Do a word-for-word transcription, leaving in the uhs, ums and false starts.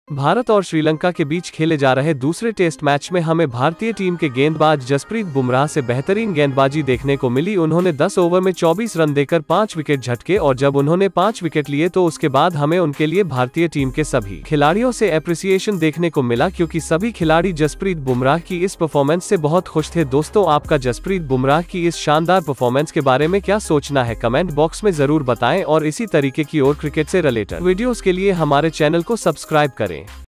भारत और श्रीलंका के बीच खेले जा रहे दूसरे टेस्ट मैच में हमें भारतीय टीम के गेंदबाज जसप्रीत बुमराह से बेहतरीन गेंदबाजी देखने को मिली। उन्होंने दस ओवर में चौबीस रन देकर पांच विकेट झटके और जब उन्होंने पांच विकेट लिए तो उसके बाद हमें उनके लिए भारतीय टीम के सभी खिलाड़ियों से एप्रिसिएशन देखने को मिला, क्योंकि सभी खिलाड़ी जसप्रीत बुमराह की इस परफॉर्मेंस से बहुत खुश थे। दोस्तों, आपका जसप्रीत बुमराह की इस शानदार परफॉर्मेंस के बारे में क्या सोचना है, कमेंट बॉक्स में जरूर बताएं और इसी तरीके की और क्रिकेट से रिलेटेड वीडियोस के लिए हमारे चैनल को सब्सक्राइब करें।